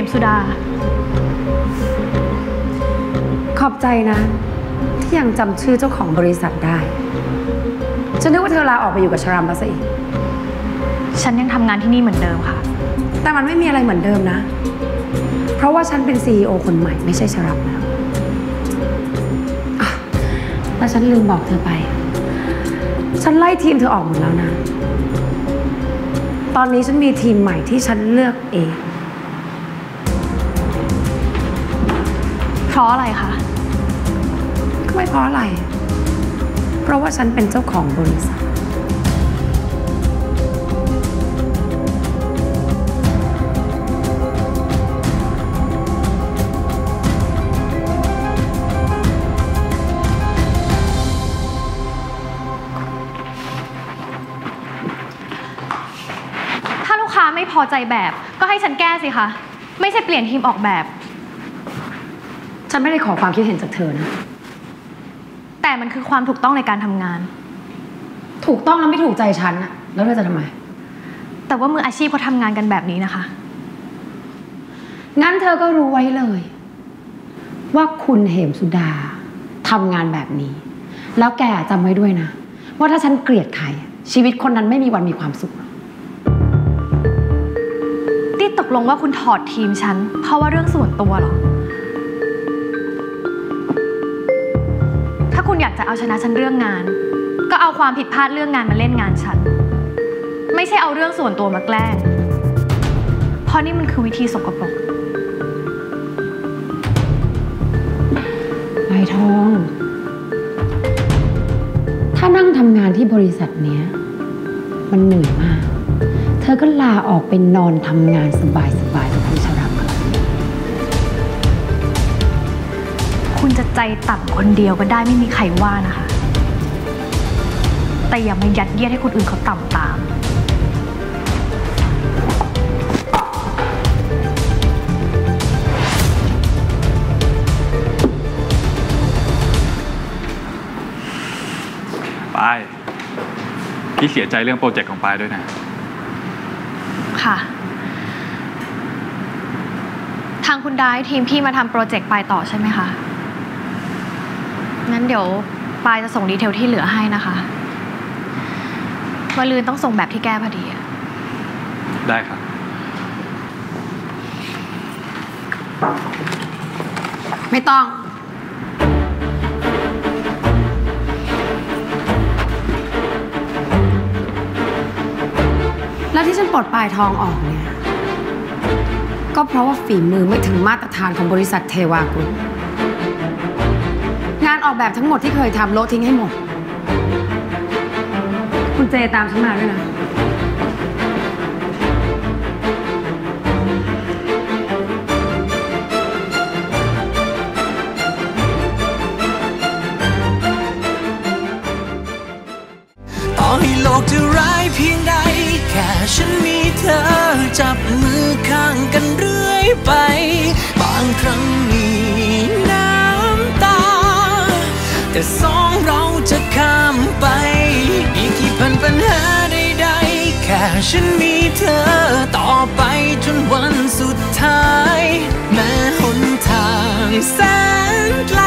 มสุดาขอบใจนะที่ยังจำชื่อเจ้าของบริษัทได้ฉันนึกว่าเธอลาออกไปอยู่กับชรัมแล้วซะอีกฉันยังทำงานที่นี่เหมือนเดิมค่ะแต่มันไม่มีอะไรเหมือนเดิมนะเพราะว่าฉันเป็น CEO คนใหม่ไม่ใช่ชรัมแล้วแต่ฉันลืมบอกเธอไปฉันไล่ทีมเธอออกหมดแล้วนะตอนนี้ฉันมีทีมใหม่ที่ฉันเลือกเองเพราะอะไรคะก็ไม่เพราะอะไรเพราะว่าฉันเป็นเจ้าของบริษัทถ้าลูกค้าไม่พอใจแบบก็ให้ฉันแก้สิคะไม่ใช่เปลี่ยนทีมออกแบบฉันไม่ได้ขอความคิดเห็นจากเธอนะแต่มันคือความถูกต้องในการทำงานถูกต้องแล้วไม่ถูกใจฉันอะแล้วเธอจะทำไมแต่ว่ามืออาชีพเขาทำงานกันแบบนี้นะคะงั้นเธอก็รู้ไว้เลยว่าคุณเหมสุดาทำงานแบบนี้แล้วแกจำไว้ด้วยนะว่าถ้าฉันเกลียดใครชีวิตคนนั้นไม่มีวันมีความสุขที่ตกลงว่าคุณถอดทีมฉันเพราะว่าเรื่องส่วนตัวหรอถ้าคุณอยากจะเอาชนะฉันเรื่องงานก็เอาความผิดพลาดเรื่องงานมาเล่นงานฉันไม่ใช่เอาเรื่องส่วนตัวมาแกล้งเพราะนี่มันคือวิธีสกปรกใบทองถ้านั่งทำงานที่บริษัทเนี้ยมันเหนื่อยมากเธอก็ลาออกไปนอนทำงานสบายๆกับคุณชรัมคุณจะใจต่ำคนเดียวก็ได้ไม่มีใครว่านะคะแต่อย่ามายัดเยียดให้คนอื่นเขาต่ำตามปายพี่เสียใจเรื่องโปรเจกต์ของปายด้วยนะค่ะทางคุณได้ทีมพี่มาทำโปรเจกต์ปายต่อใช่ไหมคะงั้นเดี๋ยวปายจะส่งดีเทลที่เหลือให้นะคะวันลืนต้องส่งแบบที่แก้พอดีได้ครับไม่ต้องแล้วที่ฉันปลดปลายทองออกเนี่ยก็เพราะว่าฝีมือไม่ถึงมาตรฐานของบริษัทเทวากุลงานออกแบบทั้งหมดที่เคยทำโละทิ้งให้หมดคุณเจตามฉันมาด้วยนะต่อให้โลกจะร้ายเพียงใดแค่ฉันมีเธอจับมือข้างกันเรื่อยไปบางครั้งมีน้ำตาแต่สองเราจะข้ามไปอีกกี่พันปัญหาใดๆแค่ฉันมีเธอต่อไปจนวันสุดท้ายแม้หนทางแสนไกล